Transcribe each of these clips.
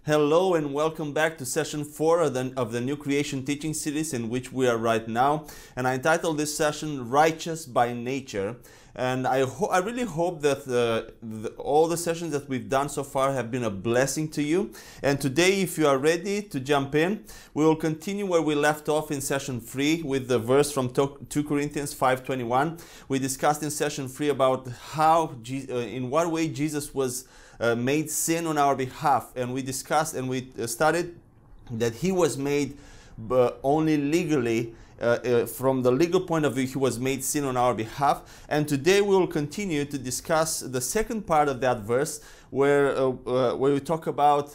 Hello and welcome back to session 4 of the New Creation teaching series in which we are right now. And I entitled this session Righteous by Nature. And I really hope that all the sessions that we've done so far have been a blessing to you. And today, if you are ready to jump in, we will continue where we left off in session 3 with the verse from 2 Corinthians 5:21. We discussed in session 3 about how, in what way Jesus was made sin on our behalf, and we discussed and we studied that he was made only legally, from the legal point of view, he was made sin on our behalf. And today we will continue to discuss the second part of that verse where we talk about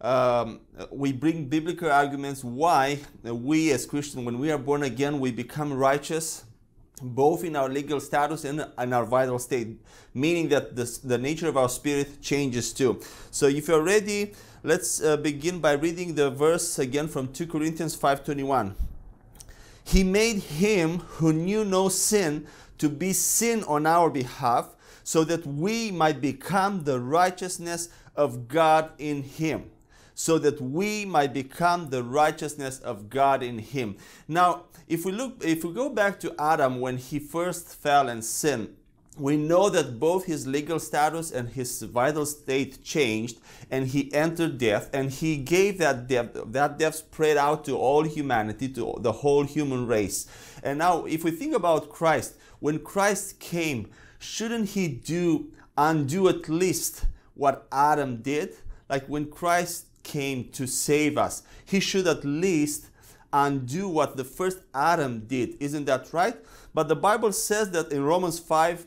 we bring biblical arguments why we as Christians, when we are born again, we become righteous both in our legal status and in our vital state, meaning that the nature of our spirit changes too. So if you're ready, let's begin by reading the verse again from 2 Corinthians 5:21. He made him who knew no sin to be sin on our behalf, so that we might become the righteousness of God in him. So that we might become the righteousness of God in him. Now, if we go back to Adam when he first fell and sinned, we know that both his legal status and his vital state changed, and he entered death, and he gave that death spread out to all humanity, to the whole human race. And now, if we think about Christ, when Christ came, shouldn't he undo at least what Adam did? Like when Christ came to save us, he should at least undo what the first Adam did. Isn't that right? But the Bible says that in Romans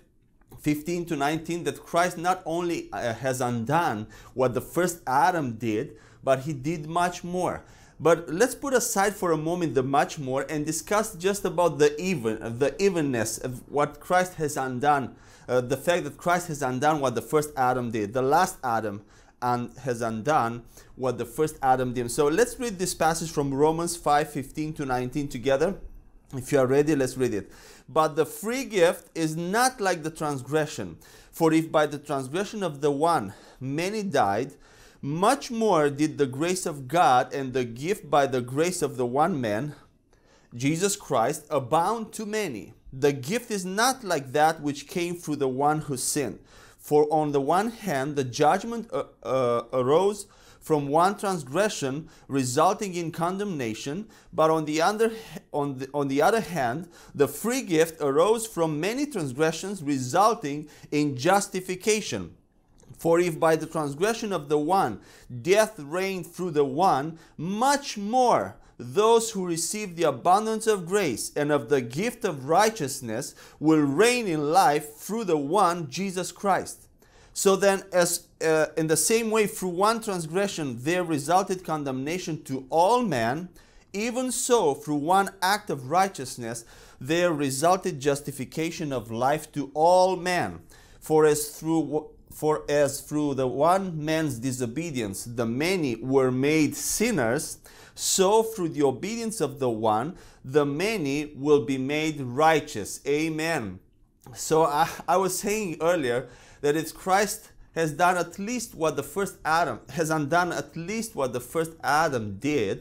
5:15-19 that Christ not only has undone what the first Adam did, but he did much more. But let's put aside for a moment the much more and discuss just about the evenness of what Christ has undone. The fact that Christ has undone what the first Adam did. The last Adam has undone what the first Adam did. So let's read this passage from Romans 5:15-19 together. If you are ready, let's read it. But the free gift is not like the transgression. For if by the transgression of the one many died, much more did the grace of God and the gift by the grace of the one man, Jesus Christ, abound to many. The gift is not like that which came through the one who sinned. For on the one hand, the judgment arose from one transgression, resulting in condemnation, but on the other hand, the free gift arose from many transgressions, resulting in justification. For if by the transgression of the one death reigned through the one, much more those who receive the abundance of grace and of the gift of righteousness will reign in life through the one, Jesus Christ. So then, as in the same way through one transgression there resulted condemnation to all men, even so through one act of righteousness there resulted justification of life to all men. For as through the one man's disobedience the many were made sinners, so through the obedience of the one, the many will be made righteous. Amen. So I was saying earlier that it's Christ has done at least what the first Adam has undone, at least what the first Adam did.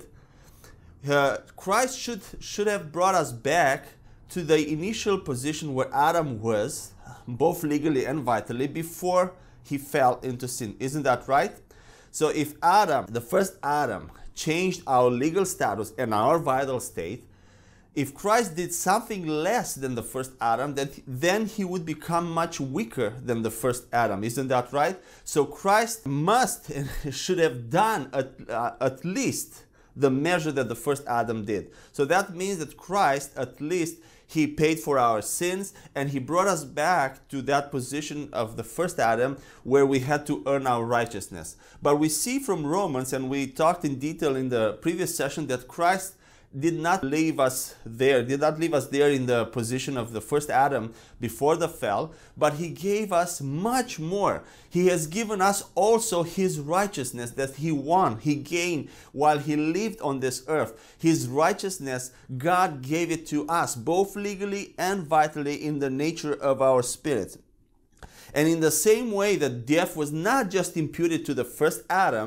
Christ should have brought us back to the initial position where Adam was, both legally and vitally, before he fell into sin. Isn't that right? So if Adam, the first Adam, changed our legal status and our vital state, if Christ did something less than the first Adam, then he would become much weaker than the first Adam. Isn't that right? So Christ must and should have done at least the measure that the first Adam did. So that means that Christ, at least, he paid for our sins, and he brought us back to that position of the first Adam where we had to earn our righteousness. But we see from Romans, and we talked in detail in the previous session, that Christ did not leave us there in the position of the first Adam before the fall, but he gave us much more. He has given us also his righteousness that he gained while he lived on this earth. His righteousness, God gave it to us, both legally and vitally in the nature of our spirit. And in the same way that death was not just imputed to the first Adam,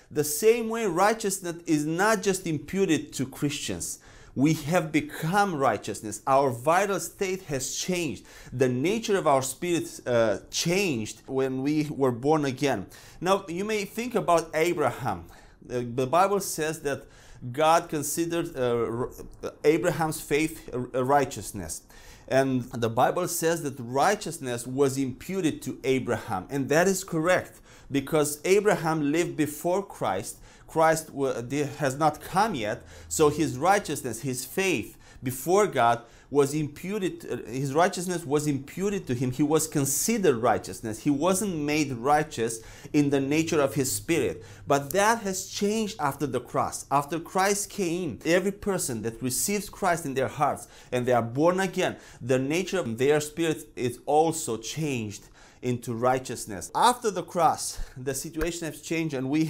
The same way righteousness is not just imputed to Christians. We have become righteousness. Our vital state has changed. The nature of our spirit changed when we were born again. Now, you may think about Abraham. The Bible says that God considered Abraham's faith a righteousness. And the Bible says that righteousness was imputed to Abraham. And that is correct, because Abraham lived before Christ. Christ has not come yet, so his righteousness, his faith before God was imputed, his righteousness was imputed to him. He was considered righteousness. He wasn't made righteous in the nature of his spirit. But that has changed after the cross. After Christ came, every person that receives Christ in their hearts and they are born again, the nature of their spirit is also changed into righteousness. After the cross, the situation has changed and we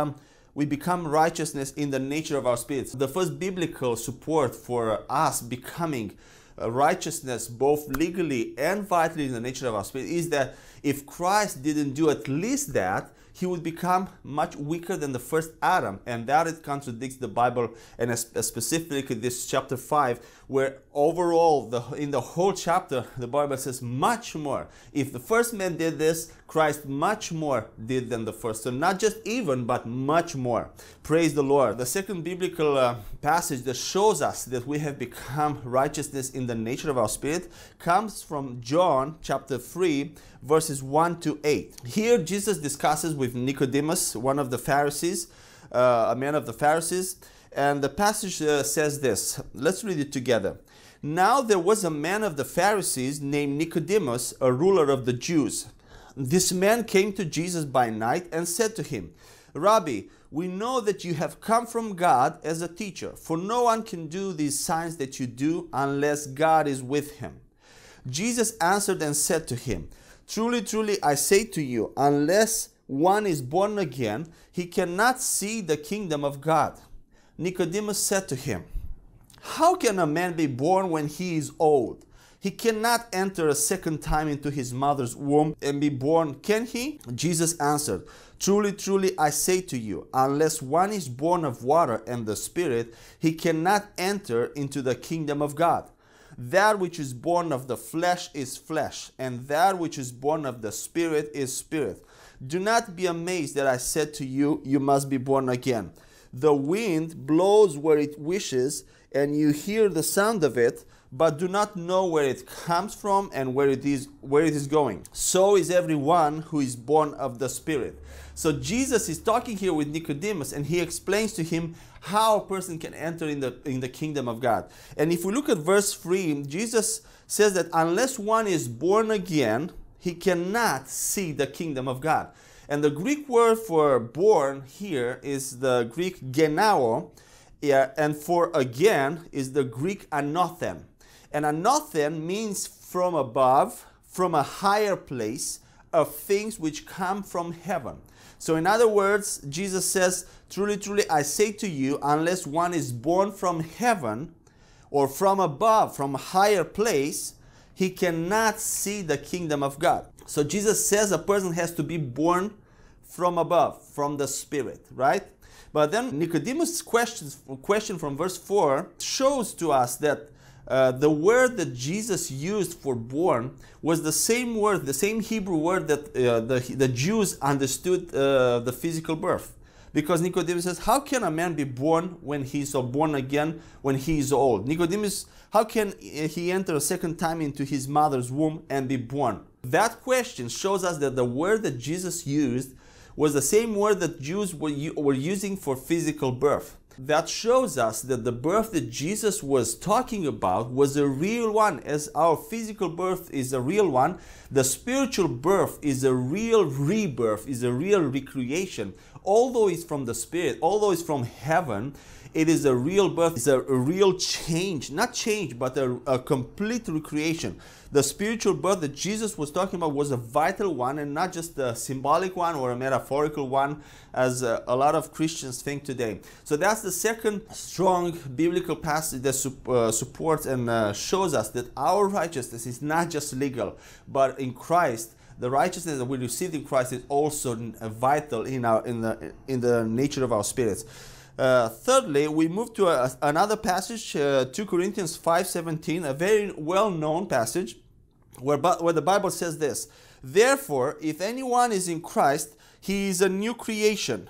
become righteousness in the nature of our spirits. The first biblical support for us becoming righteousness both legally and vitally in the nature of our spirit is that if Christ didn't do at least that, he would become much weaker than the first Adam, and that it contradicts the Bible, and specifically this chapter 5, where overall in the whole chapter the Bible says much more. If the first man did this, Christ much more did than the first. So not just even, but much more. Praise the Lord. The second biblical passage that shows us that we have become righteousness in the nature of our spirit comes from John chapter 3, verses 1 to 8. Here Jesus discusses with Nicodemus, one of the Pharisees, a man of the Pharisees, and the passage says this. Let's read it together. Now there was a man of the Pharisees named Nicodemus, a ruler of the Jews. This man came to Jesus by night and said to him, Rabbi, we know that you have come from God as a teacher, for no one can do these signs that you do unless God is with him. Jesus answered and said to him, Truly, truly, I say to you, unless one is born again, he cannot see the kingdom of God. Nicodemus said to him, How can a man be born when he is old? He cannot enter a second time into his mother's womb and be born, can he? Jesus answered, Truly, truly, I say to you, unless one is born of water and the Spirit, he cannot enter into the kingdom of God. That which is born of the flesh is flesh, and that which is born of the Spirit is spirit. Do not be amazed that I said to you, you must be born again. The wind blows where it wishes, and you hear the sound of it, but do not know where it comes from and where it is going. So is everyone who is born of the Spirit. So Jesus is talking here with Nicodemus, and he explains to him how a person can enter in the kingdom of God. And if we look at verse 3, Jesus says that unless one is born again, he cannot see the kingdom of God. And the Greek word for born here is the Greek genao, and for again is the Greek anothen. And anothen means from above, from a higher place, of things which come from heaven. So in other words, Jesus says, Truly, truly, I say to you, unless one is born from heaven or from above, from a higher place, he cannot see the kingdom of God. So Jesus says a person has to be born from above, from the Spirit, right? But then Nicodemus' question from verse 4 shows to us that the word that Jesus used for born was the same word, the same Hebrew word that the Jews understood the physical birth. Because Nicodemus says, how can a man be born when he's born again when he is old? Nicodemus, how can he enter a second time into his mother's womb and be born? That question shows us that the word that Jesus used was the same word that Jews were using for physical birth. That shows us that the birth that Jesus was talking about was a real one. As our physical birth is a real one, the spiritual birth is a real rebirth, is a real recreation. Although it's from the Spirit, although it's from heaven, it is a real birth, it's a real change. Not change, but a complete recreation. The spiritual birth that Jesus was talking about was a vital one and not just a symbolic one or a metaphorical one as a lot of Christians think today. So that's the second strong biblical passage that supports and shows us that our righteousness is not just legal, but in Christ the righteousness that we received in Christ is also vital in the nature of our spirits. Thirdly, we move to another passage, 2 Corinthians 5:17, a very well-known passage where the Bible says this: "Therefore, if anyone is in Christ, he is a new creation.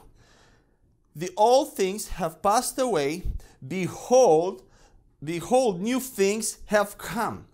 The old things have passed away. Behold, new things have come."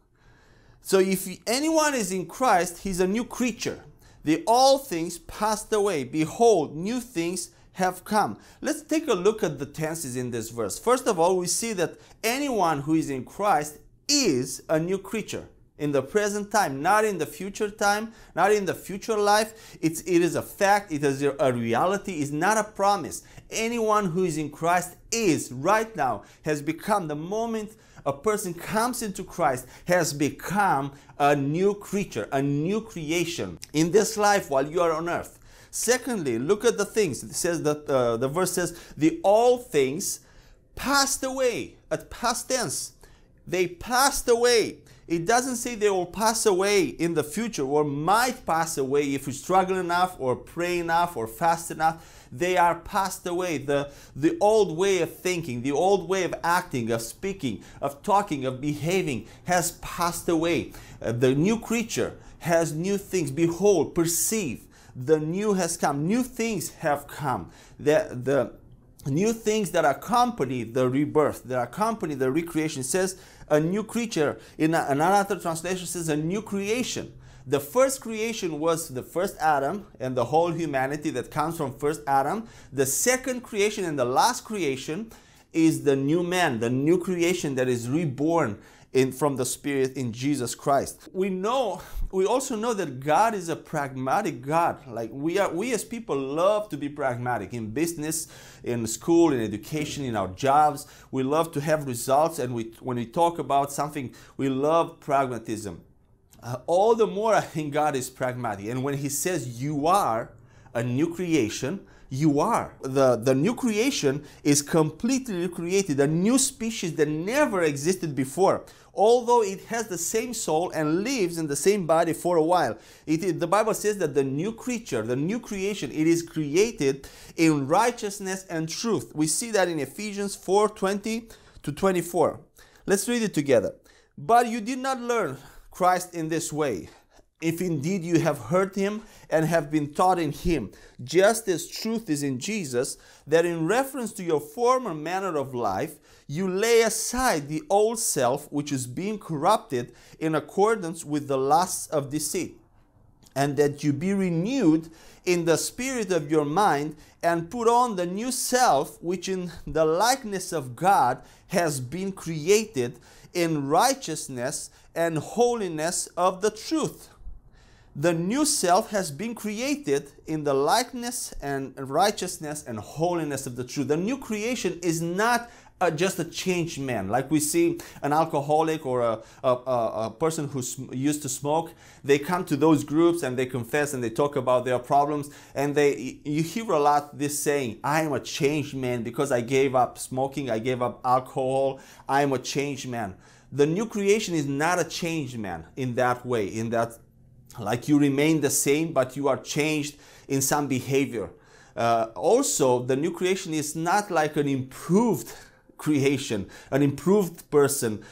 So if anyone is in Christ, he's a new creature. The old things passed away. Behold, new things have come. Let's take a look at the tenses in this verse. First of all, we see that anyone who is in Christ is a new creature in the present time, not in the future time, not in the future life. It is a fact. It is a reality. It's not a promise. Anyone who is in Christ is right now, has become, the moment a person comes into Christ, has become a new creature, a new creation in this life while you are on earth. Secondly, look at the things. It says that the verse says, the old things passed away. At past tense, they passed away. It doesn't say they will pass away in the future or might pass away if we struggle enough or pray enough or fast enough. They are passed away. The old way of thinking, the old way of acting, of speaking, of talking, of behaving has passed away. The new creature has new things. Behold, perceive. The new has come. New things have come. The new things that accompany the rebirth, that accompany the recreation. It says a new creature. In another translation says a new creation. The first creation was the first Adam and the whole humanity that comes from first Adam. The second creation and the last creation is the new man, the new creation that is reborn from the Spirit in Jesus Christ. We also know that God is a pragmatic God. Like we as people love to be pragmatic in business, in school, in education, in our jobs. We love to have results, and when we talk about something, we love pragmatism. All the more I think God is pragmatic. And when He says you are a new creation, you are. The new creation is completely recreated, a new species that never existed before. Although it has the same soul and lives in the same body for a while. The Bible says that the new creature, the new creation, it is created in righteousness and truth. We see that in Ephesians 4:20-24. Let's read it together. But you did not learn Christ in this way, if indeed you have heard Him and have been taught in Him, just as truth is in Jesus, that in reference to your former manner of life, you lay aside the old self, which is being corrupted in accordance with the lusts of deceit, and that you be renewed in the spirit of your mind, and put on the new self, which in the likeness of God has been created in righteousness and holiness of the truth. The new self has been created in the likeness and righteousness and holiness of the truth. The new creation is not just a changed man. Like we see an alcoholic or a person who used to smoke. They come to those groups and they confess and they talk about their problems. And you hear a lot this saying, I am a changed man because I gave up smoking, I gave up alcohol, I am a changed man. The new creation is not a changed man in that way, in that like you remain the same, but you are changed in some behavior. Also, the new creation is not like an improved creation, an improved person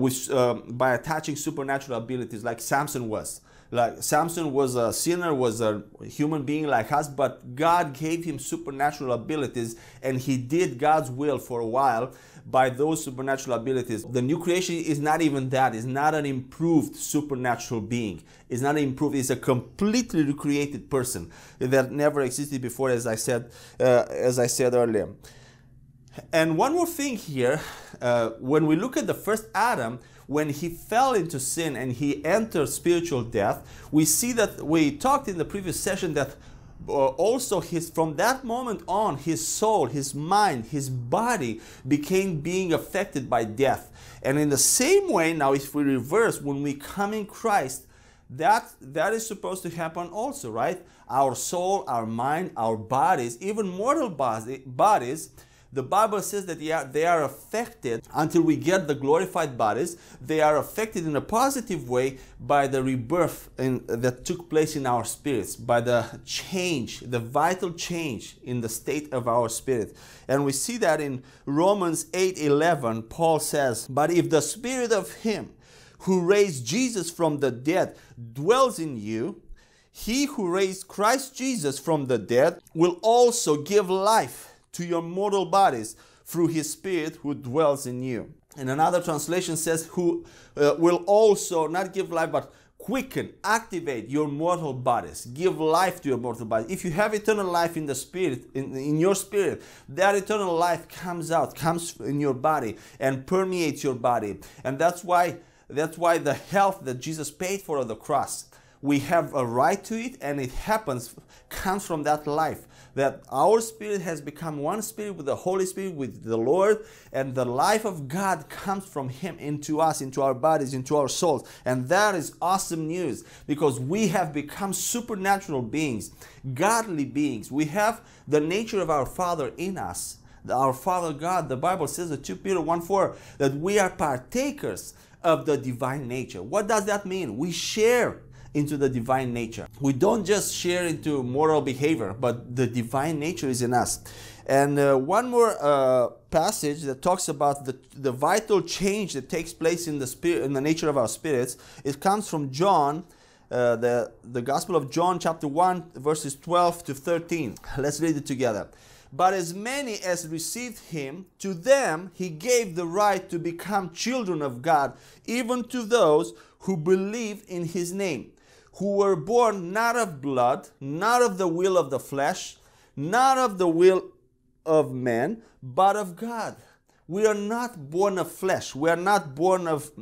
by attaching supernatural abilities like Samson was. Like Samson was a sinner, was a human being like us, but God gave him supernatural abilities and he did God's will for a while by those supernatural abilities. The new creation is not even that. It's not an improved supernatural being. It's not improved. It's a completely recreated person that never existed before, as I said earlier. And one more thing here, when we look at the first Adam, when he fell into sin and he entered spiritual death, we see that we talked in the previous session that also from that moment on, his soul, his mind, his body became being affected by death. And in the same way, now if we reverse, when we come in Christ, that is supposed to happen also, right? Our soul, our mind, our bodies, even mortal bodies, The Bible says that they are affected until we get the glorified bodies. They are affected in a positive way by the rebirth that took place in our spirits, by the change, the vital change in the state of our spirit. And we see that in Romans 8:11, Paul says, "But if the spirit of him who raised Jesus from the dead dwells in you, he who raised Christ Jesus from the dead will also give life to your mortal bodies through his spirit who dwells in you." And another translation says, who will also not give life, but quicken, activate your mortal bodies, give life to your mortal body. If you have eternal life in the spirit, in your spirit, that eternal life comes out, comes in your body and permeates your body. And that's why the health that Jesus paid for on the cross, we have a right to it, and it comes from that life. That our spirit has become one spirit with the Holy Spirit, with the Lord, and the life of God comes from him into us, into our bodies, into our souls. And that is awesome news, because we have become supernatural beings, godly beings. We have the nature of our Father in us, our Father God. The Bible says in 2 Peter 1:4 that we are partakers of the divine nature. What does that mean? We share into the divine nature. We don't just share into moral behavior, but the divine nature is in us. And one more passage that talks about the vital change that takes place in the spirit, in the nature of our spirits. It comes from John, the Gospel of John, chapter 1, verses 12 to 13. Let's read it together. "But as many as received him, to them he gave the right to become children of God, even to those who believe in his name, who were born not of blood, not of the will of the flesh, not of the will of man, but of God." We are not born of flesh. We are not born of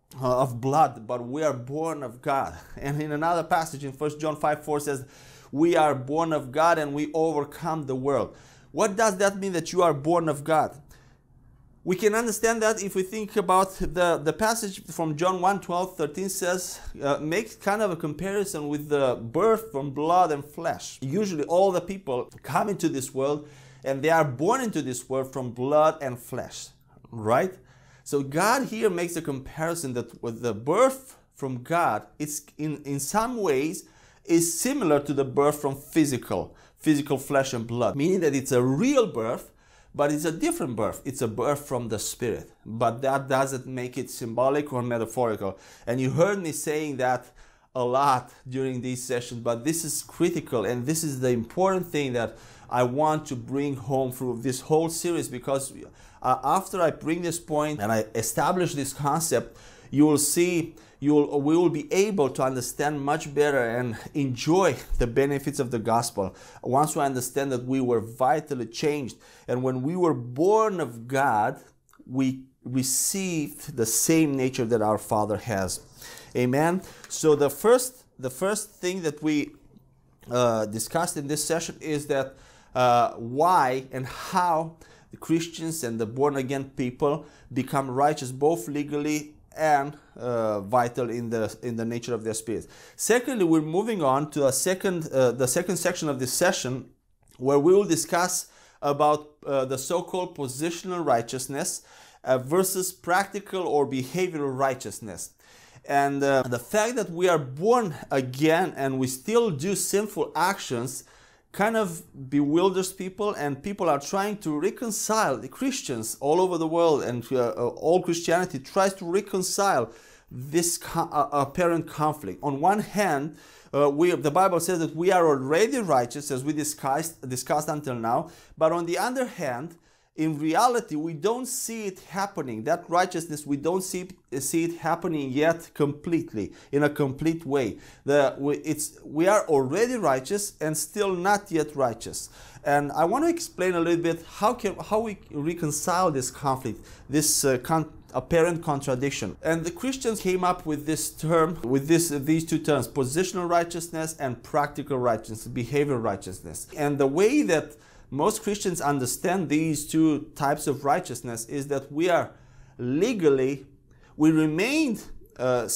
blood, but we are born of God. And in another passage in 1 John 5:4 says, "We are born of God and we overcome the world." What does that mean, that you are born of God? We can understand that if we think about the passage from John 1:12-13 says, makes kind of a comparison with the birth from blood and flesh. Usually all the people come into this world and they are born into this world from blood and flesh, right? So God here makes a comparison that with the birth from God, it's in some ways is similar to the birth from physical flesh and blood, meaning that it's a real birth, but it's a different birth. It's a birth from the Spirit. But that doesn't make it symbolic or metaphorical. And you heard me saying that a lot during these sessions, but this is critical, and this is the important thing that I want to bring home through this whole series, because after I bring this point and I establish this concept, you will see, we will be able to understand much better and enjoy the benefits of the gospel once we understand that we were vitally changed. And when we were born of God, we received the same nature that our Father has. Amen. So the first thing that we discussed in this session is that why and how the Christians and the born-again people become righteous, both legally and vital in the nature of their spirits. Secondly, we're moving on to the second section of this session, where we will discuss about the so-called positional righteousness versus practical or behavioral righteousness. And the fact that we are born again and we still do sinful actions kind of bewilders people, and people are trying to reconcile. The Christians all over the world and all Christianity tries to reconcile this apparent conflict. On one hand, the Bible says that we are already righteous, as we discussed until now, but on the other hand, in reality, we don't see it happening. That righteousness, we don't see it happening yet completely, in a complete way. We are already righteous and still not yet righteous. And I want to explain a little bit how we reconcile this conflict, this apparent contradiction. And the Christians came up with this term, with these two terms, positional righteousness and practical righteousness, behavioral righteousness. And the way that most Christians understand these two types of righteousness is that we are legally, we remain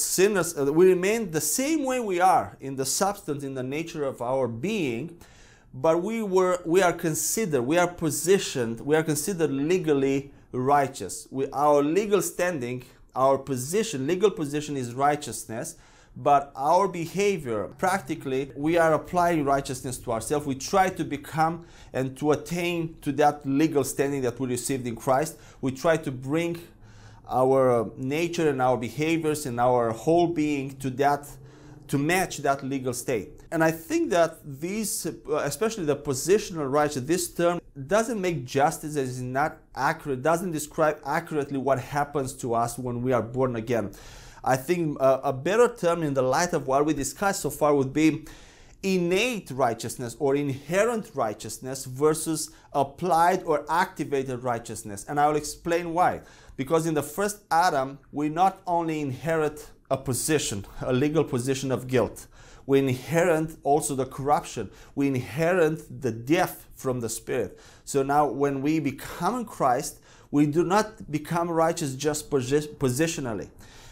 sinners, we remain the same way we are in the substance, in the nature of our being, but we are considered legally righteous. Our legal standing, our legal position is righteousness, but our behavior, practically, we are applying righteousness to ourselves. We try to become and to attain to that legal standing that we received in Christ. We try to bring our nature and our behaviors and our whole being to match that legal state. And I think that these, especially the positional righteousness, this term doesn't make justice, as is not accurate, doesn't describe accurately what happens to us when we are born again. I think a better term in the light of what we discussed so far would be innate righteousness or inherent righteousness versus applied or activated righteousness. And I will explain why. Because in the first Adam, we not only inherit a position, a legal position of guilt, we inherit also the corruption. We inherit the death from the Spirit. So now when we become in Christ, we do not become righteous just positionally.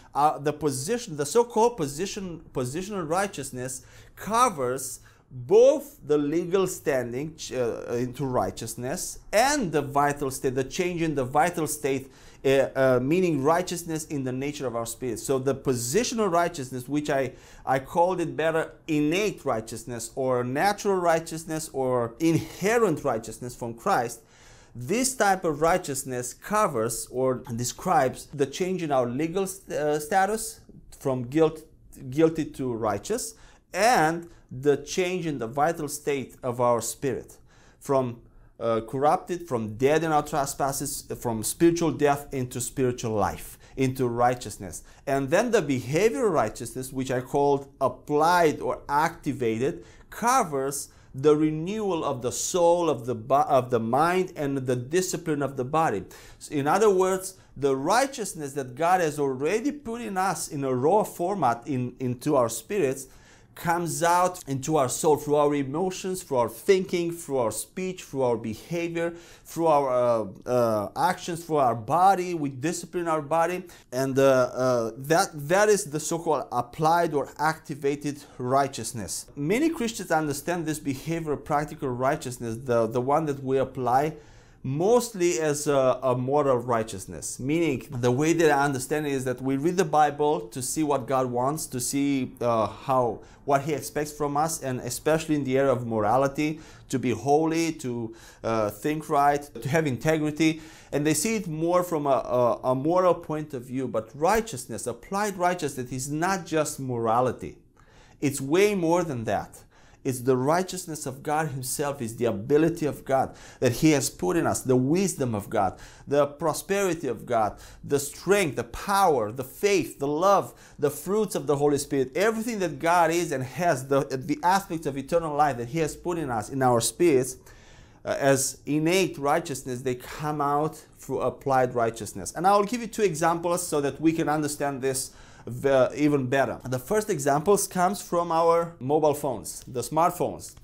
The so-called positional righteousness covers both the legal standing into righteousness and the vital state, the change in the vital state, meaning righteousness in the nature of our spirit. So the positional righteousness, which I called it better innate righteousness or natural righteousness or inherent righteousness from Christ, this type of righteousness covers or describes the change in our legal status from guilty to righteous, and the change in the vital state of our spirit from corrupted, from dead in our trespasses, from spiritual death into spiritual life, into righteousness. And then the behavioral righteousness, which I called applied or activated, covers the renewal of the soul, of the mind, and the discipline of the body. So in other words, the righteousness that God has already put in us in a raw format into our spirits comes out into our soul through our emotions, through our thinking, through our speech, through our behavior, through our actions, through our body. We discipline our body, and that is the so-called applied or activated righteousness. Many Christians understand this behavioral practical righteousness, the one that we apply, mostly as a moral righteousness, meaning the way that I understand it is that we read the Bible to see what God wants, to see what He expects from us, and especially in the area of morality, to be holy, to think right, to have integrity, and they see it more from a moral point of view. But righteousness, applied righteousness, is not just morality. It's way more than that. It's the righteousness of God Himself, is the ability of God that He has put in us, the wisdom of God, the prosperity of God, the strength, the power, the faith, the love, the fruits of the Holy Spirit, everything that God is and has, the aspects of eternal life that He has put in us, in our spirits, as innate righteousness, they come out through applied righteousness. And I will give you two examples so that we can understand this even better. The first examples comes from our mobile phones, the smartphones.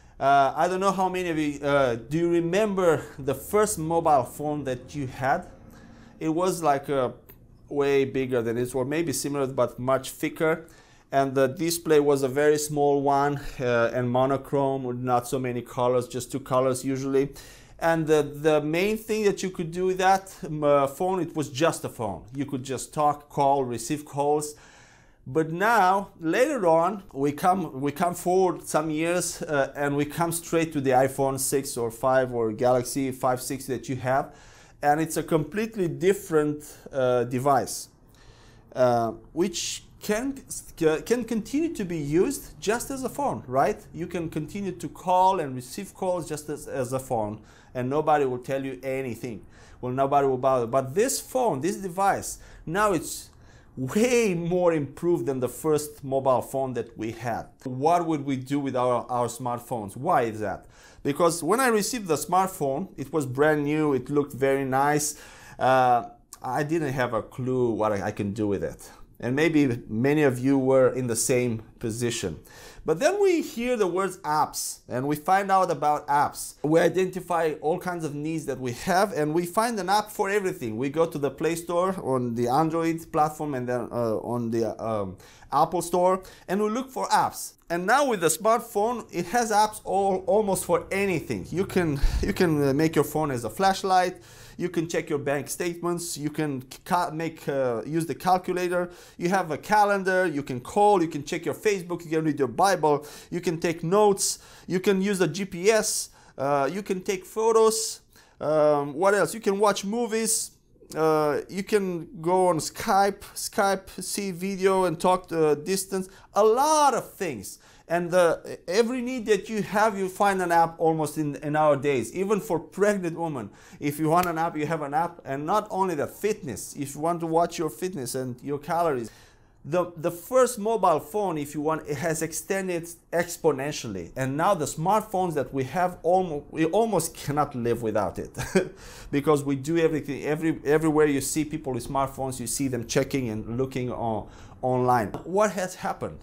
I don't know how many of you do you remember the first mobile phone that you had? It was like way bigger than this, or maybe similar but much thicker, and the display was a very small one and monochrome with not so many colors, just two colors usually. And the main thing that you could do with that phone, it was just a phone. You could just talk, call, receive calls. But now, later on, we come forward some years and we come straight to the iPhone 6 or 5 or Galaxy 5, 6 that you have. And it's a completely different device, which can continue to be used just as a phone, right? You can continue to call and receive calls just as a phone, and nobody will tell you anything. Well, nobody will bother. But this phone, this device, now it's way more improved than the first mobile phone that we had. What would we do with our smartphones? Why is that? Because when I received the smartphone, it was brand new, it looked very nice. I didn't have a clue what I can do with it. And maybe many of you were in the same position. But then we hear the words apps, and we find out about apps. We identify all kinds of needs that we have, and we find an app for everything. We go to the Play Store on the Android platform, and then on the Apple Store, and we look for apps. And now with the smartphone, it has apps almost for anything. You can make your phone as a flashlight. You can check your bank statements. You can use the calculator. You have a calendar. You can call. You can check your Facebook. You can read your Bible. You can take notes. You can use the GPS. You can take photos. What else? You can watch movies. You can go on Skype, see video and talk to distance. A lot of things. And every need that you have, you find an app almost in our days. Even for pregnant women, if you want an app, you have an app. And not only the fitness, if you want to watch your fitness and your calories. The first mobile phone, if you want, it has extended exponentially. And now the smartphones that we have, we almost cannot live without it. Because we do everything, everywhere you see people with smartphones, you see them checking and looking online. What has happened?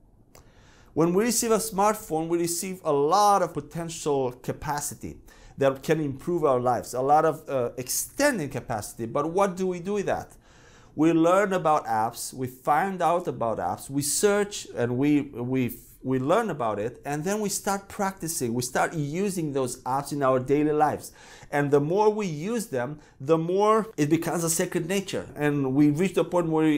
When we receive a smartphone, we receive a lot of potential capacity that can improve our lives, a lot of extended capacity. But what do we do with that? We learn about apps, we find out about apps, we search and we learn about it, and then we start practicing, we start using those apps in our daily lives. And the more we use them, the more it becomes a second nature. And we reach the point where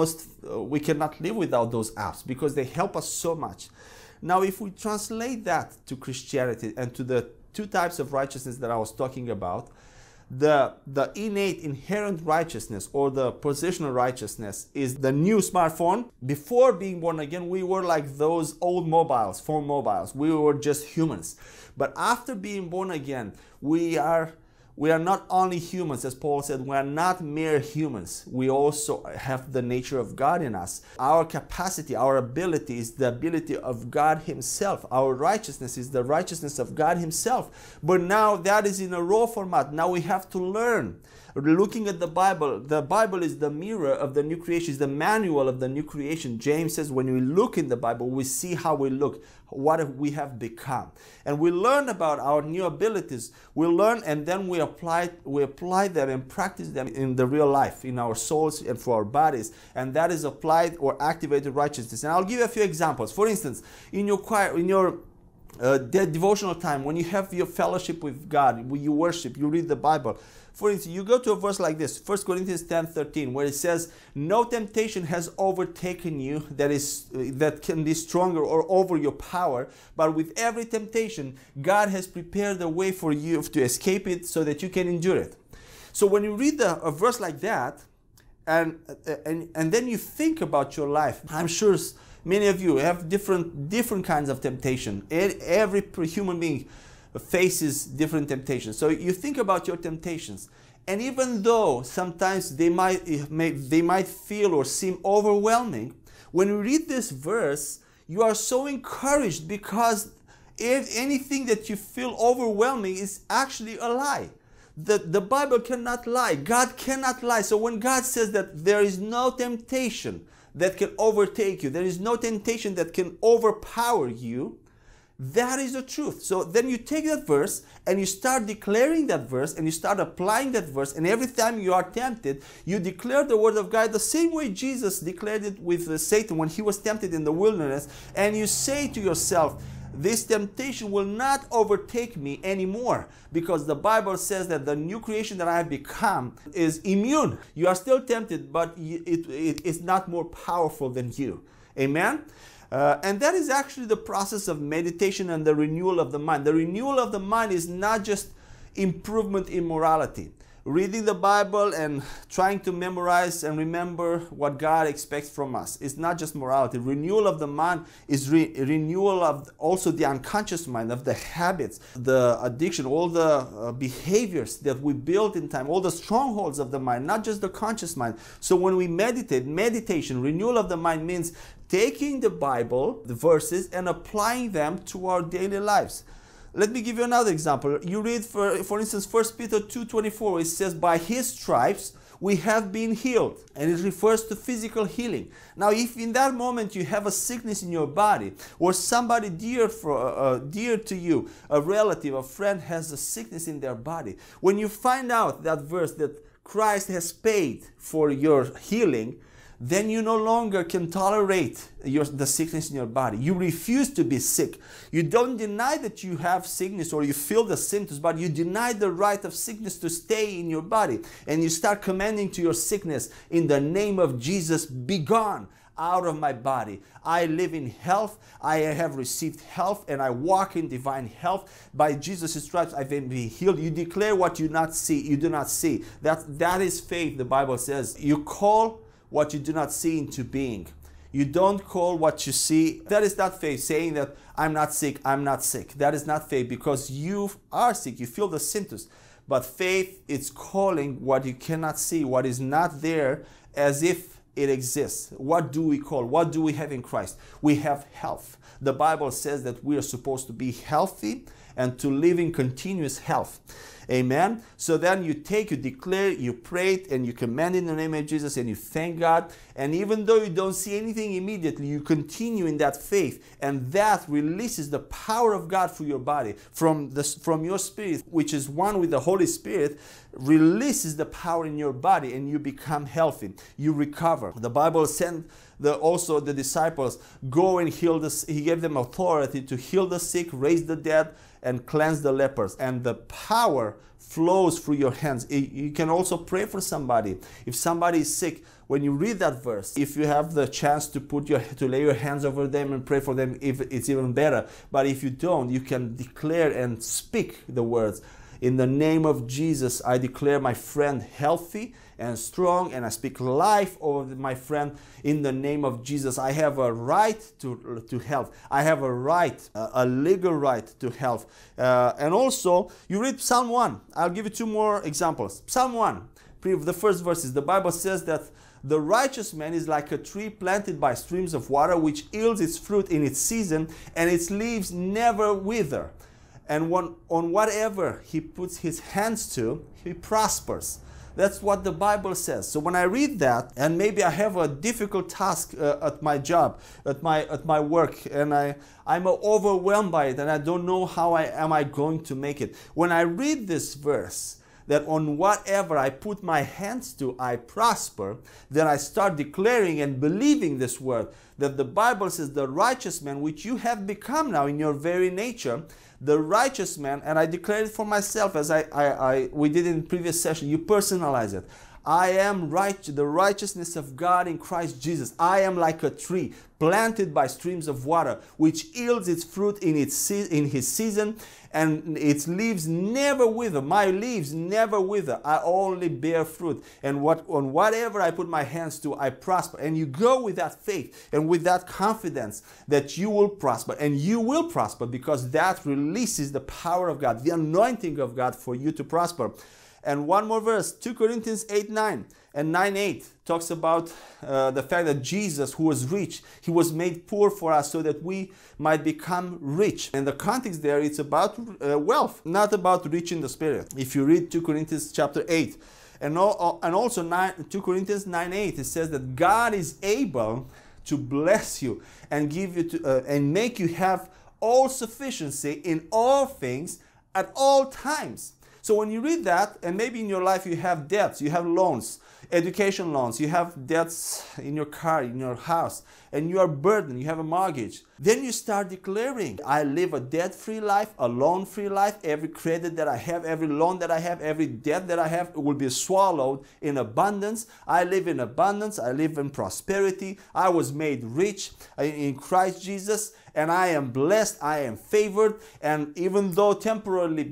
we cannot live without those apps because they help us so much. Now, if we translate that to Christianity and to the two types of righteousness that I was talking about, the innate inherent righteousness or the positional righteousness is the new smartphone. Before being born again, we were like those old mobiles, phone mobiles. We were just humans. But after being born again, we are not only humans, as Paul said, we are not mere humans. We also have the nature of God in us. Our capacity, our ability is the ability of God Himself. Our righteousness is the righteousness of God Himself. But now that is in a raw format. Now we have to learn. Looking at the Bible is the mirror of the new creation, is the manual of the new creation. James says when we look in the Bible, we see how we look, what we have become. And we learn about our new abilities. We learn and then we apply them and practice them in the real life, in our souls and for our bodies. And that is applied or activated righteousness. And I'll give you a few examples. For instance, in your choir, in your devotional time, when you have your fellowship with God, when you worship, you read the Bible. For instance, you go to a verse like this, 1 Corinthians 10:13, where it says, "No temptation has overtaken you that can be stronger or over your power, but with every temptation, God has prepared a way for you to escape it so that you can endure it." So when you read a verse like that, and then you think about your life, I'm sure many of you have different kinds of temptation. Every human being faces different temptations. So you think about your temptations, and even though sometimes they might feel or seem overwhelming, when you read this verse, you are so encouraged because if anything that you feel overwhelming is actually a lie. The Bible cannot lie. God cannot lie. So when God says that there is no temptation that can overtake you, there is no temptation that can overpower you, that is the truth. So then you take that verse and you start declaring that verse and you start applying that verse, and every time you are tempted, you declare the word of God the same way Jesus declared it with Satan when he was tempted in the wilderness, and you say to yourself, this temptation will not overtake me anymore, because the Bible says that the new creation that I have become is immune. You are still tempted, but it is not more powerful than you. Amen? And that is actually the process of meditation and the renewal of the mind. The renewal of the mind is not just improvement in morality. Reading the Bible and trying to memorize and remember what God expects from us. It's not just morality. Renewal of the mind is renewal of also the unconscious mind, of the habits, the addiction, all the behaviors that we build in time, all the strongholds of the mind, not just the conscious mind. So when we meditation, renewal of the mind means taking the Bible, the verses, and applying them to our daily lives. Let me give you another example. You read, for instance, 1 Peter 2:24, it says, by his stripes we have been healed. And it refers to physical healing. Now, if in that moment you have a sickness in your body, or somebody dear to you, a relative, a friend has a sickness in their body, when you find out that verse that Christ has paid for your healing, then you no longer can tolerate the sickness in your body. You refuse to be sick. You don't deny that you have sickness or you feel the symptoms, but you deny the right of sickness to stay in your body. And you start commanding to your sickness, in the name of Jesus, be gone out of my body. I live in health. I have received health, and I walk in divine health. By Jesus' stripes I've been healed. You declare what you not see. You do not see. That is faith. The Bible says you call what you do not see into being. You don't call what you see. That is not faith, saying that I'm not sick, I'm not sick. That is not faith, because you are sick, you feel the symptoms. But faith is calling what you cannot see, what is not there, as if it exists. What do we call? What do we have in Christ? We have health. The Bible says that we are supposed to be healthy and to live in continuous health. Amen. So then you declare, you pray it, and you command in the name of Jesus, and you thank God. And even though you don't see anything immediately, you continue in that faith, and that releases the power of God through your body, from your spirit, which is one with the Holy Spirit, releases the power in your body, and you become healthy. You recover. The Bible sent also the disciples, go and heal the. He gave them authority to heal the sick, raise the dead, and cleanse the lepers. And the power flows through your hands. You can also pray for somebody. If somebody is sick, when you read that verse, if you have the chance to lay your hands over them and pray for them, if it's even better. But if you don't, you can declare and speak the words. In the name of Jesus, I declare my friend healthy and strong, and I speak life over my friend. In the name of Jesus, I have a right to health. I have a right, a legal right to health. And also, you read Psalm 1. I'll give you two more examples. Psalm 1, the first verses, the Bible says that the righteous man is like a tree planted by streams of water, which yields its fruit in its season, and its leaves never wither. And on whatever he puts his hands to, he prospers. That's what the Bible says. So when I read that, and maybe I have a difficult task at my job, at my work, and I'm overwhelmed by it, and I don't know how am I going to make it. When I read this verse, that on whatever I put my hands to, I prosper, then I start declaring and believing this word, that the Bible says the righteous man, which you have become now in your very nature, the righteous man, and I declare it for myself, as we did in the previous session, you personalize it. I am the righteousness of God in Christ Jesus. I am like a tree planted by streams of water, which yields its fruit in his season, and its leaves never wither. My leaves never wither. I only bear fruit. And on whatever I put my hands to, I prosper. And you go with that faith and with that confidence that you will prosper. And you will prosper, because that releases the power of God, the anointing of God for you to prosper. And one more verse, 2 Corinthians 8:9 and 9:8 talks about the fact that Jesus, who was rich, he was made poor for us so that we might become rich. And the context there, it's about wealth, not about rich in the spirit. If you read 2 Corinthians chapter 8, and also 2 Corinthians 9:8, it says that God is able to bless you and give you and make you have all sufficiency in all things at all times. So when you read that, and maybe in your life you have debts, you have loans, education loans, you have debts in your car, in your house, and you are burdened, you have a mortgage, then you start declaring, I live a debt-free life, a loan-free life. Every credit that I have, every loan that I have, every debt that I have will be swallowed in abundance. I live in abundance. I live in prosperity. I was made rich in Christ Jesus, and I am blessed, I am favored. And even though temporarily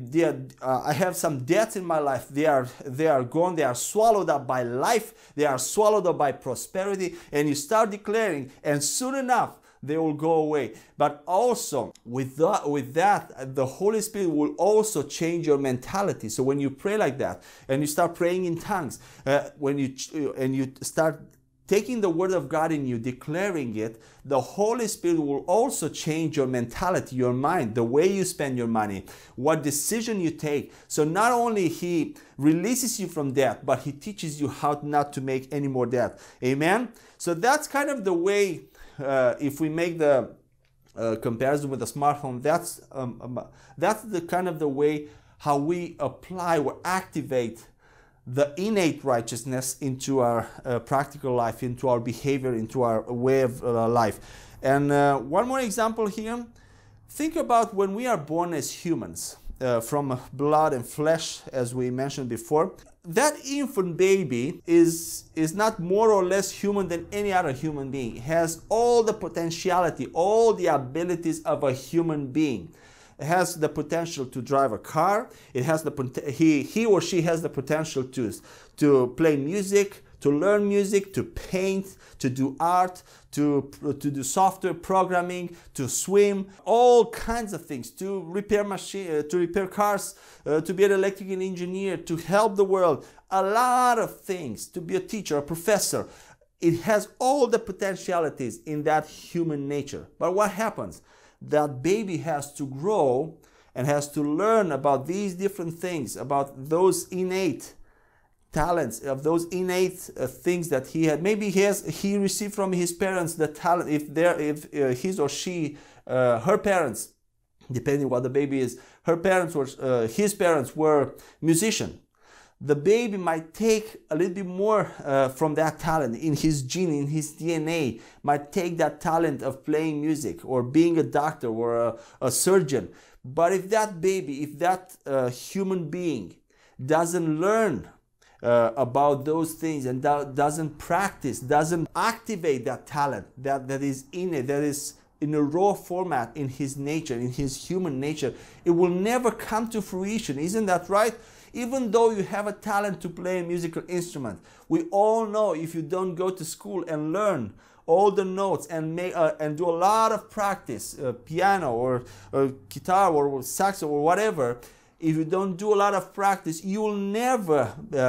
I have some debts in my life, they are gone, they are swallowed up by life, they are swallowed up by prosperity. And you start declaring, and soon enough, they will go away. But also, with that, the Holy Spirit will also change your mentality. So when you pray like that, and you start praying in tongues, when you start taking the word of God in you, declaring it, the Holy Spirit will also change your mentality, your mind, the way you spend your money, what decision you take. So not only He releases you from debt, but He teaches you how not to make any more debt. Amen? So that's kind of the way, if we make the comparison with the smartphone, that's the kind of the way how we apply or activate the innate righteousness into our practical life, into our behavior, into our way of life. And one more example here. Think about when we are born as humans, from blood and flesh, as we mentioned before. That infant baby is not more or less human than any other human being. It has all the potentiality, all the abilities of a human being. It has the potential to drive a car. It has he or she has the potential to play music, to learn music, to paint, to do art, to do software programming, to swim, all kinds of things, to repair cars, to be an electrical engineer, to help the world, a lot of things, to be a teacher, a professor. It has all the potentialities in that human nature. But what happens? That baby has to grow and has to learn about these different things, about those innate talents, of those innate things that he had. Maybe he received from his parents the talent. If his or she, her parents, depending what the baby is, her parents were, his parents were musicians. The baby might take a little bit more from that talent in his gene, in his DNA, might take that talent of playing music or being a doctor or a surgeon. But if that baby, if that human being doesn't learn about those things and doesn't practice, doesn't activate that talent that is in it, that is in a raw format in his nature, in his human nature, it will never come to fruition. Isn't that right? Even though you have a talent to play a musical instrument, we all know if you don't go to school and learn all the notes and do a lot of practice, piano or guitar or sax or whatever, if you don't do a lot of practice, you will never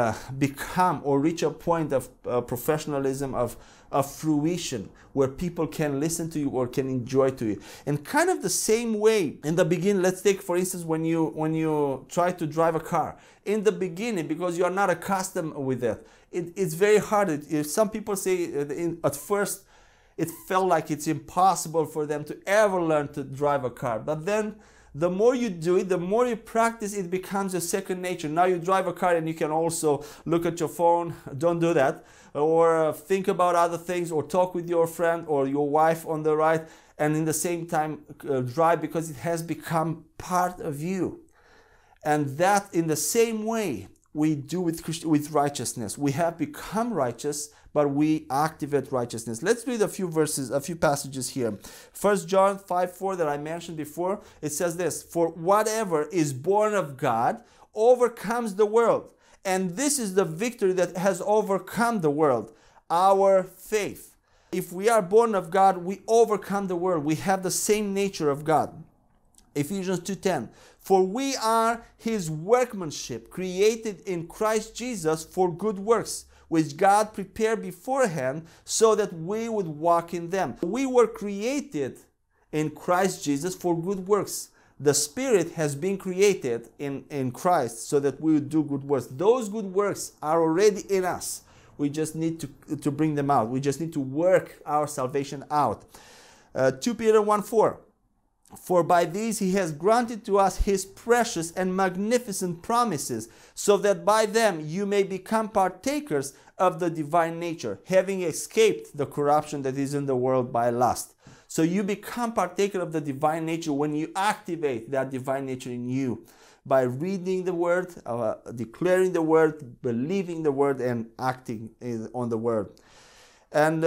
become or reach a point of professionalism, of fruition, where people can listen to you or can enjoy to you. And kind of the same way, in the beginning, let's take for instance when you try to drive a car. In the beginning, because you are not accustomed with it, it's very hard. Some people say at first it felt like it's impossible for them to ever learn to drive a car. But then the more you do it, the more you practice, it becomes a second nature. Now you drive a car and you can also look at your phone. Don't do that. Or think about other things, or talk with your friend or your wife on the right, and in the same time drive, because it has become part of you. And that in the same way we do with righteousness. We have become righteous, but we activate righteousness. Let's read a few verses, a few passages here. 1 John 5:4 that I mentioned before, it says this: "For whatever is born of God overcomes the world. And this is the victory that has overcome the world, our faith." If we are born of God, we overcome the world. We have the same nature of God. Ephesians 2:10, "For we are His workmanship, created in Christ Jesus for good works, which God prepared beforehand so that we would walk in them." We were created in Christ Jesus for good works. The Spirit has been created in Christ so that we would do good works. Those good works are already in us. We just need to bring them out. We just need to work our salvation out. 2 Peter 1:4, "For by these He has granted to us His precious and magnificent promises, so that by them you may become partakers of the divine nature, having escaped the corruption that is in the world by lust." So you become partaker of the divine nature when you activate that divine nature in you by reading the Word, declaring the Word, believing the Word, and acting on the Word. And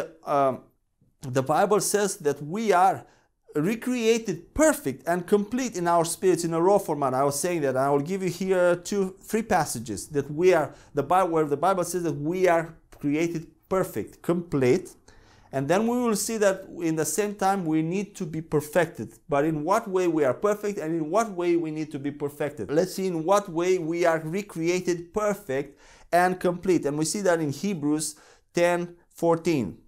the Bible says that we are recreated perfect and complete in our spirits in a raw format. I was saying that. I will give you here three passages that we are, where the Bible says that we are created perfect, complete. And then we will see that in the same time we need to be perfected. But in what way we are perfect and in what way we need to be perfected. Let's see in what way we are recreated perfect and complete. And we see that in Hebrews 10, 14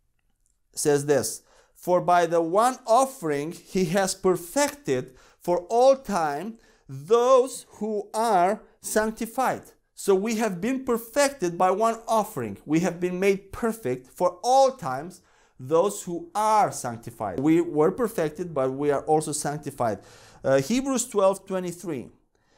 says this, for by the one offering he has perfected for all time those who are sanctified. So we have been perfected by one offering. We have been made perfect for all times those who are sanctified. We were perfected, but we are also sanctified. Hebrews 12:23.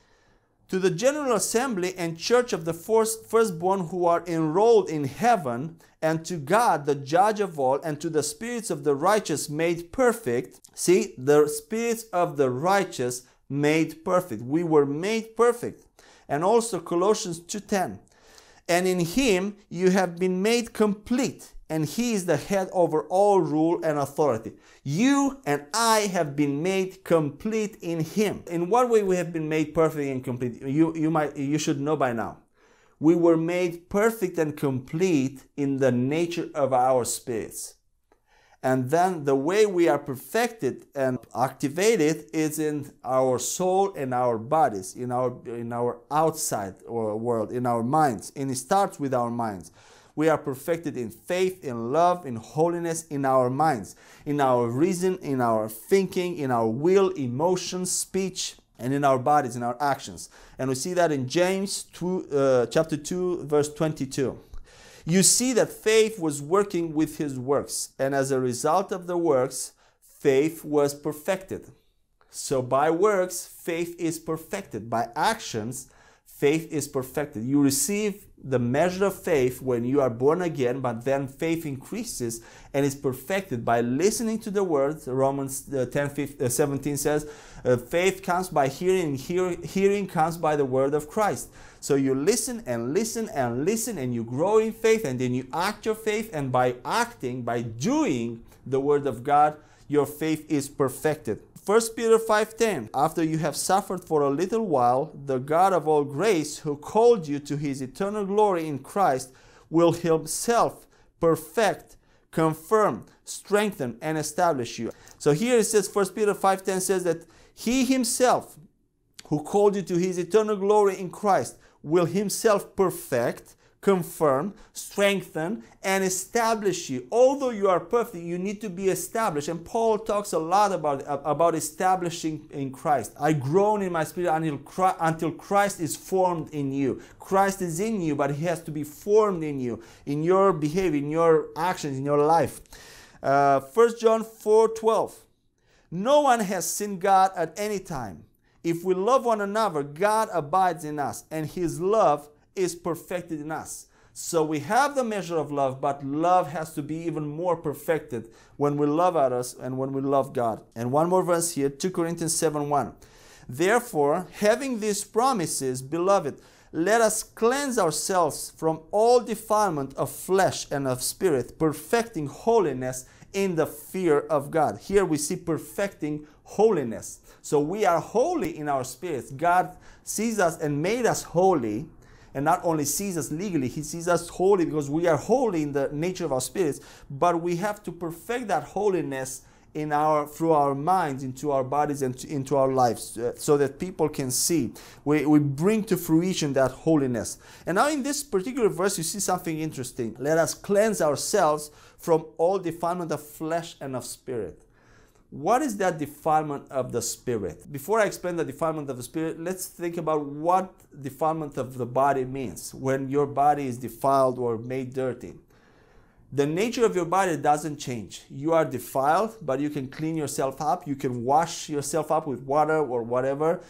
To the general assembly and church of the firstborn who are enrolled in heaven, and to God, the judge of all, and to the spirits of the righteous made perfect. See, the spirits of the righteous made perfect. We were made perfect. And also Colossians 2:10. And in him you have been made complete, and he is the head over all rule and authority. You and I have been made complete in him. In what way we have been made perfect and complete? You should know by now. We were made perfect and complete in the nature of our spirits. And then the way we are perfected and activated is in our soul and our bodies, in our outside world, in our minds. And it starts with our minds. We are perfected in faith, in love, in holiness, in our minds, in our reason, in our thinking, in our will, emotions, speech, and in our bodies, in our actions. And we see that in James chapter 2, verse 22. You see that faith was working with his works, and as a result of the works, faith was perfected. So by works, faith is perfected. By actions, faith is perfected. You receive the measure of faith when you are born again, but then faith increases and is perfected by listening to the word. Romans 10:17 says, faith comes by hearing, and hearing comes by the word of Christ. So you listen and listen and listen, and you grow in faith, and then you act your faith, and by acting, by doing the word of God, your faith is perfected. 1 Peter 5:10, after you have suffered for a little while, the God of all grace, who called you to his eternal glory in Christ, will himself perfect, confirm, strengthen, and establish you. So here it says, 1 Peter 5:10 says that he himself, who called you to his eternal glory in Christ, will himself perfect, confirm, strengthen, and establish you. Although you are perfect, you need to be established. And Paul talks a lot about establishing in Christ. I groan in my spirit until Christ is formed in you. Christ is in you, but he has to be formed in you, in your behavior, in your actions, in your life. 1 John 4:12. No one has seen God at any time. If we love one another, God abides in us, and his love is perfected in us. So we have the measure of love, but love has to be even more perfected when we love others and when we love God. And one more verse here, 2 Corinthians 7:1. Therefore, having these promises, beloved, let us cleanse ourselves from all defilement of flesh and of spirit, perfecting holiness in the fear of God. Here we see perfecting holiness. So we are holy in our spirits. God sees us and made us holy, and not only sees us legally, he sees us holy because we are holy in the nature of our spirits, but we have to perfect that holiness through our minds, into our bodies, and into our lives, so that people can see. We bring to fruition that holiness. And now in this particular verse, you see something interesting. Let us cleanse ourselves from all defilement of flesh and of spirit. What is that defilement of the spirit? Before I explain the defilement of the spirit, let's think about what defilement of the body means. When your body is defiled or made dirty, the nature of your body doesn't change. You are defiled, but you can clean yourself up. You can wash yourself up with water or whatever.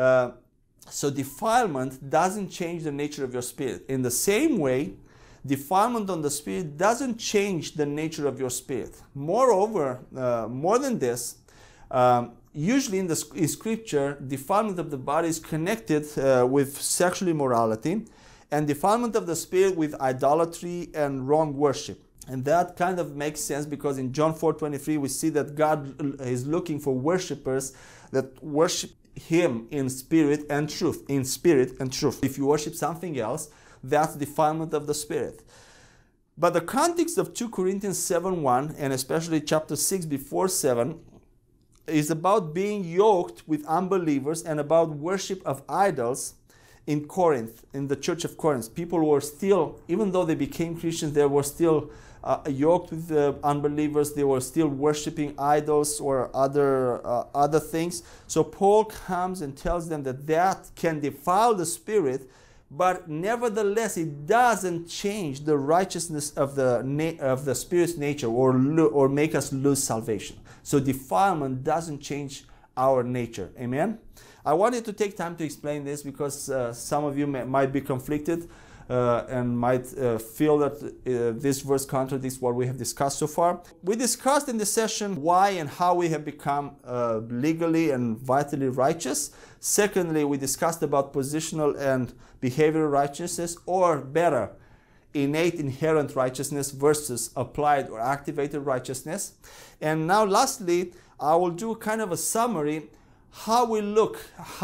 So defilement doesn't change the nature of your spirit. In the same way, defilement on the spirit doesn't change the nature of your spirit. Moreover, more than this, usually in scripture, defilement of the body is connected with sexual immorality, and defilement of the spirit with idolatry and wrong worship. And that kind of makes sense because in John 4:23 we see that God is looking for worshipers that worship him in spirit and truth. In spirit and truth. If you worship something else, that's defilement of the spirit. But the context of 2 Corinthians 7:1, and especially chapter 6 before 7, is about being yoked with unbelievers and about worship of idols. in Corinth, in the church of Corinth, people were still, even though they became Christians, they were still yoked with the unbelievers. They were still worshiping idols or other things. So Paul comes and tells them that can defile the spirit, but nevertheless it doesn't change the righteousness of the spirit's nature or make us lose salvation. So defilement doesn't change our nature. Amen. I wanted to take time to explain this because some of you might be conflicted and might feel that this verse contradicts what we have discussed so far. We discussed in this session why and how we have become legally and vitally righteous. Secondly, we discussed about positional and behavioral righteousness, or better, innate inherent righteousness versus applied or activated righteousness. And now lastly, I will do kind of a summary how we look,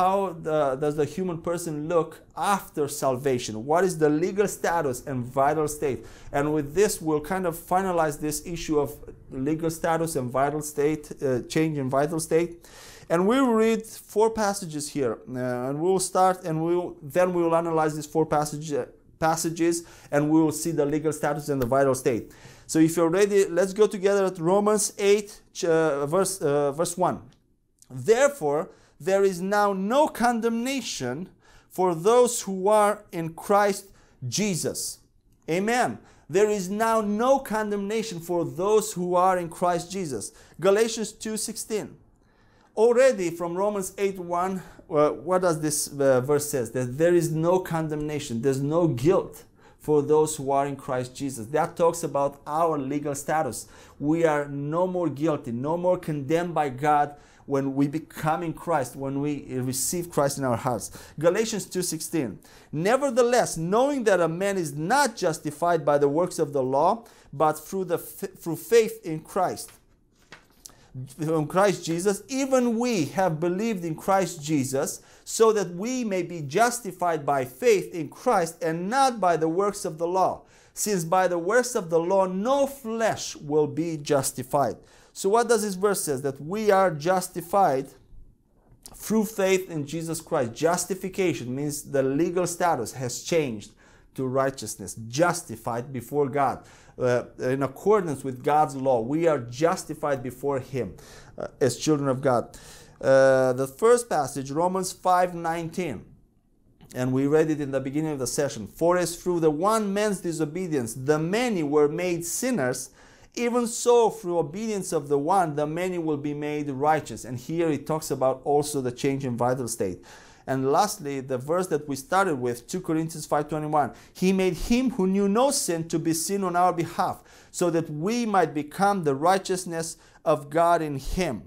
does the human person look after salvation? What is the legal status and vital state? And with this, we'll kind of finalize this issue of legal status and vital state, change in vital state. And we will read 4 passages here, and we'll start, and we will analyze these 4 passages, and we will see the legal status and the vital state. So if you're ready, let's go together at Romans 8, verse 1. Therefore, there is now no condemnation for those who are in Christ Jesus. Amen. There is now no condemnation for those who are in Christ Jesus. Galatians 2:16. Already from Romans 8:1, what does this verse says? That there is no condemnation. There's no guilt for those who are in Christ Jesus. That talks about our legal status. We are no more guilty, no more condemned by God when we become in Christ, when we receive Christ in our hearts. Galatians 2:16. Nevertheless, knowing that a man is not justified by the works of the law, but through faith in Christ. In Christ Jesus, even we have believed in Christ Jesus, so that we may be justified by faith in Christ and not by the works of the law. Since by the works of the law no flesh will be justified. So what does this verse say? That we are justified through faith in Jesus Christ. Justification means the legal status has changed to righteousness. Justified before God. In accordance with God's law. We are justified before Him as children of God. The first passage, Romans 5:19. And we read it in the beginning of the session. For as through the one man's disobedience the many were made sinners, even so, through obedience of the one, the many will be made righteous. And here it talks about also the change in vital state. And lastly, the verse that we started with, 2 Corinthians 5:21. He made him who knew no sin to be sin on our behalf, so that we might become the righteousness of God in him.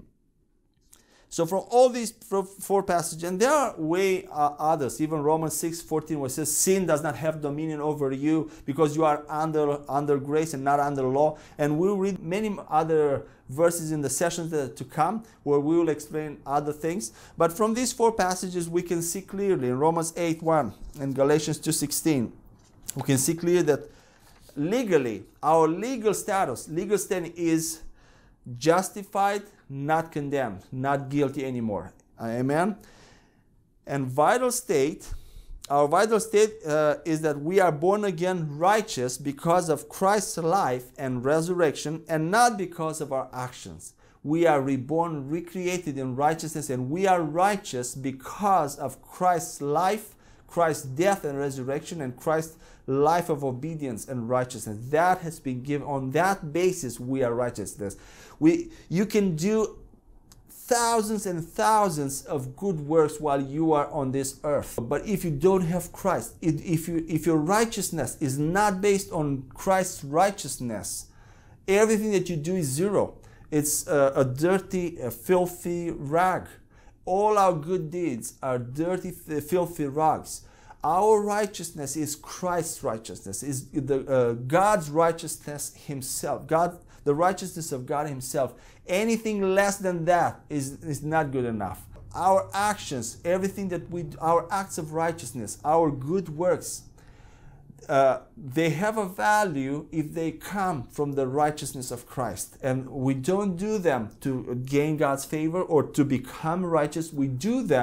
So from all these 4 passages, and there are others, even Romans 6:14, where it says, sin does not have dominion over you because you are under grace and not under law. And we'll read many other verses in the sessions to come where we will explain other things. But from these 4 passages, we can see clearly in Romans 8:1 and Galatians 2:16, we can see clearly that legally, our legal standing is justified, not condemned, not guilty anymore. Amen. And vital state, our vital state is that we are born again righteous because of Christ's life and resurrection, and not because of our actions. We are reborn, recreated in righteousness, and we are righteous because of Christ's life, Christ's death and resurrection, and Christ's life of obedience and righteousness. That has been given. On that basis, we are righteousness. You can do thousands and thousands of good works while you are on this earth. But if you don't have Christ, if your righteousness is not based on Christ's righteousness, everything that you do is zero. It's a dirty, filthy rag. All our good deeds are dirty, filthy rags. Our righteousness is Christ's righteousness, is God's righteousness Himself. The righteousness of God Himself. Anything less than that is not good enough. Our actions, everything that we do, our acts of righteousness, our good works, they have a value if they come from the righteousness of Christ. And we don't do them to gain God's favor or to become righteous. We do them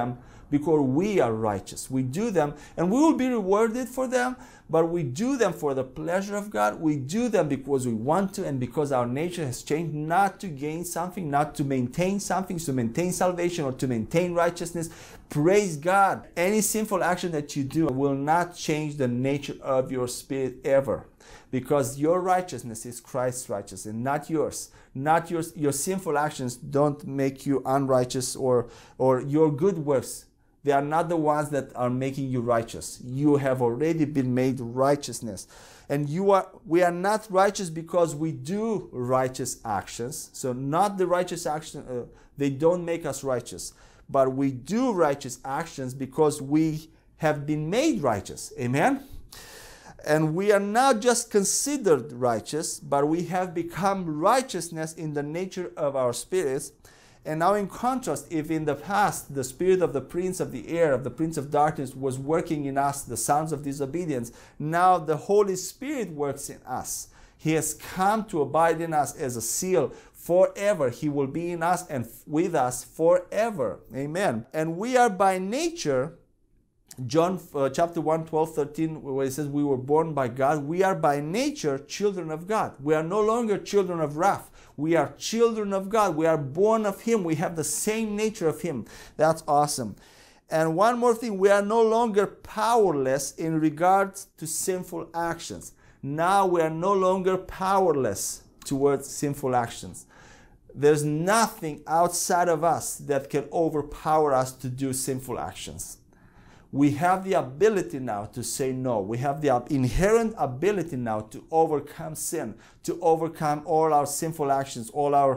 because we are righteous. We do them and we will be rewarded for them, but we do them for the pleasure of God. We do them because we want to and because our nature has changed, not to gain something, not to maintain something, to maintain salvation or to maintain righteousness. Praise God. Any sinful action that you do will not change the nature of your spirit ever, because your righteousness is Christ's righteousness and not yours. Not yours. Your sinful actions don't make you unrighteous, or your good works. They are not the ones that are making you righteous. You have already been made righteousness. And we are not righteous because we do righteous actions. So not the righteous action, they don't make us righteous. But we do righteous actions because we have been made righteous. Amen? And we are not just considered righteous, but we have become righteousness in the nature of our spirits. And now in contrast, if in the past the spirit of the prince of the air, of the prince of darkness was working in us, the sons of disobedience, now the Holy Spirit works in us. He has come to abide in us as a seal forever. He will be in us and with us forever. Amen. And we are by nature, John chapter 1, 12, 13, where it says we were born by God. We are by nature children of God. We are no longer children of wrath. We are children of God. We are born of Him. We have the same nature of Him. That's awesome. And one more thing, we are no longer powerless in regards to sinful actions. Now we are no longer powerless towards sinful actions. There's nothing outside of us that can overpower us to do sinful actions. We have the ability now to say no. We have the inherent ability now to overcome sin, to overcome all our sinful actions, all our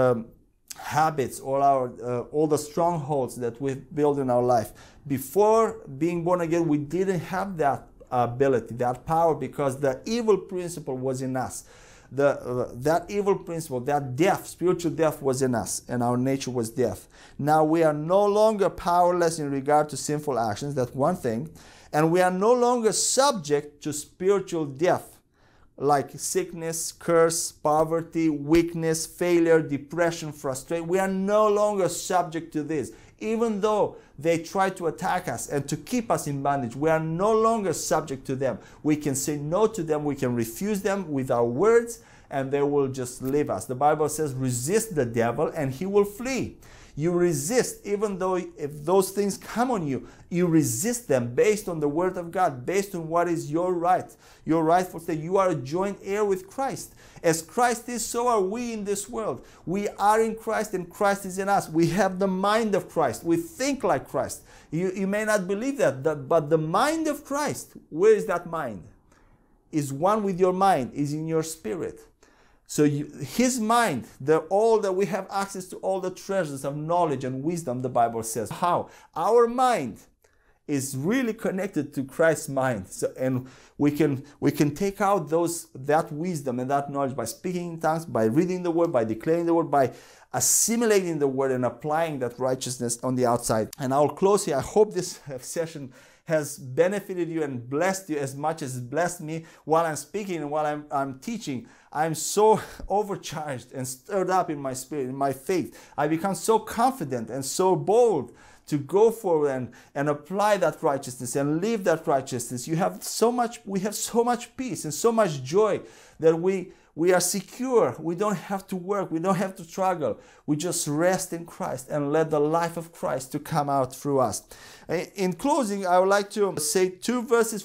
habits, all the strongholds that we've built in our life. Before being born again, we didn't have that ability, that power, because the evil principle was in us. That evil principle, that death, spiritual death was in us, and our nature was death. Now we are no longer powerless in regard to sinful actions, that's one thing, and we are no longer subject to spiritual death, like sickness, curse, poverty, weakness, failure, depression, frustration. We are no longer subject to this. Even though they try to attack us and to keep us in bondage, we are no longer subject to them. We can say no to them. We can refuse them with our words, and they will just leave us. The Bible says, resist the devil and he will flee. You resist, even though if those things come on you, you resist them based on the word of God, based on what is your right, your rightful state. You are a joint heir with Christ. As Christ is, so are we in this world. We are in Christ and Christ is in us. We have the mind of Christ. We think like Christ. You may not believe that, but the mind of Christ, where is that mind? Is one with your mind, is in your spirit. So His mind, all that we have access to, all the treasures of knowledge and wisdom, the Bible says. How? Our mind is really connected to Christ's mind. So, and we can take out that wisdom and that knowledge by speaking in tongues, by reading the word, by declaring the word, by assimilating the word and applying that righteousness on the outside. And I'll close here. I hope this session has benefited you and blessed you as much as it blessed me while I'm speaking and while I'm teaching. I'm so overcharged and stirred up in my spirit, in my faith. I become so confident and so bold to go forward and apply that righteousness and live that righteousness. We have so much peace and so much joy that we are secure. We don't have to work. We don't have to struggle. We just rest in Christ and let the life of Christ to come out through us. In closing, I would like to say 2 verses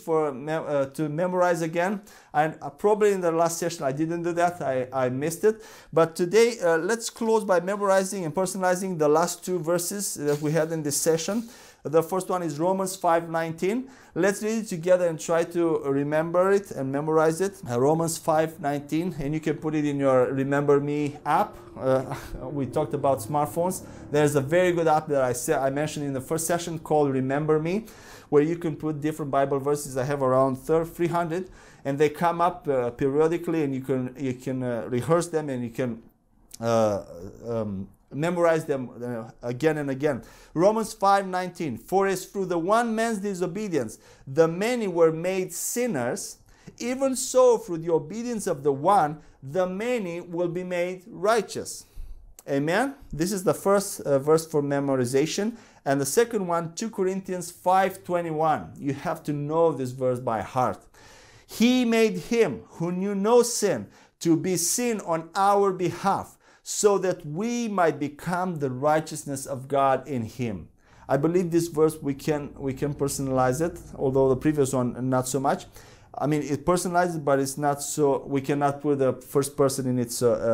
to memorize again. And probably in the last session I didn't do that. I missed it. But today, let's close by memorizing and personalizing the last 2 verses that we had in this session. The first one is Romans 5:19. Let's read it together and try to remember it and memorize it. Romans 5:19, and you can put it in your Remember Me app. We talked about smartphones. There's a very good app that I mentioned in the first session called Remember Me, where you can put different Bible verses. I have around 300, and they come up periodically, and you can rehearse them, and you can memorize them again and again. Romans 5:19, for as through the one man's disobedience the many were made sinners, even so through the obedience of the one the many will be made righteous. Amen. This is the first verse for memorization. And the second one, 2 Corinthians 5:21. You have to know this verse by heart. He made him who knew no sin to be sin on our behalf, so that we might become the righteousness of God in him. I believe this verse we can personalize it, although the previous one not so much. I mean, it personalizes, but it's not so, we cannot put the first person in it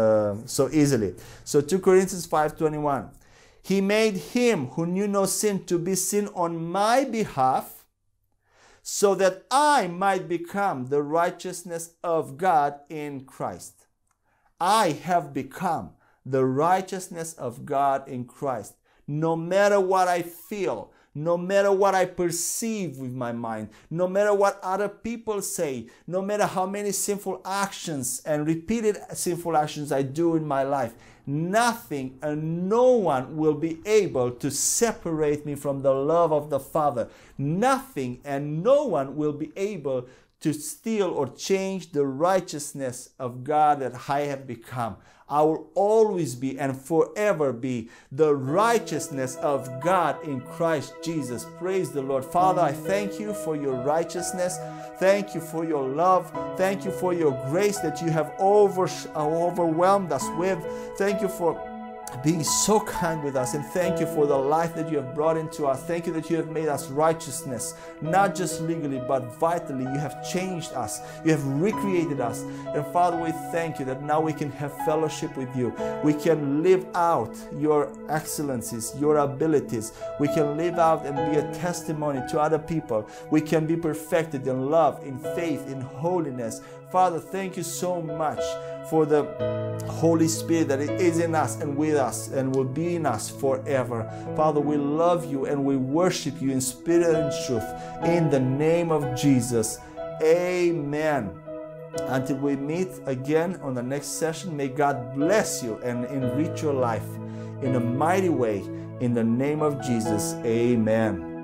so easily. So 2 Corinthians 5:21. He made him who knew no sin to be sin on my behalf, so that I might become the righteousness of God in Christ. I have become the righteousness of God in Christ. No matter what I feel, no matter what I perceive with my mind, no matter what other people say, no matter how many sinful actions and repeated sinful actions I do in my life, nothing and no one will be able to separate me from the love of the Father. Nothing and no one will be able to steal or change the righteousness of God that I have become. I will always be and forever be the righteousness of God in Christ Jesus. Praise the Lord. Father, I thank you for your righteousness. Thank you for your love. Thank you for your grace that you have overwhelmed us with. Thank you for being so kind with us, and thank you for the life that you have brought into us. Thank you that you have made us righteousness, not just legally but vitally. You have changed us, you have recreated us, and Father, we thank you that now we can have fellowship with you. We can live out your excellencies, your abilities. We can live out and be a testimony to other people. We can be perfected in love, in faith, in holiness. Father, thank you so much for the Holy Spirit that is in us and with us and will be in us forever. Father, we love you and we worship you in spirit and truth. In the name of Jesus, amen. Until we meet again on the next session, may God bless you and enrich your life in a mighty way. In the name of Jesus, amen.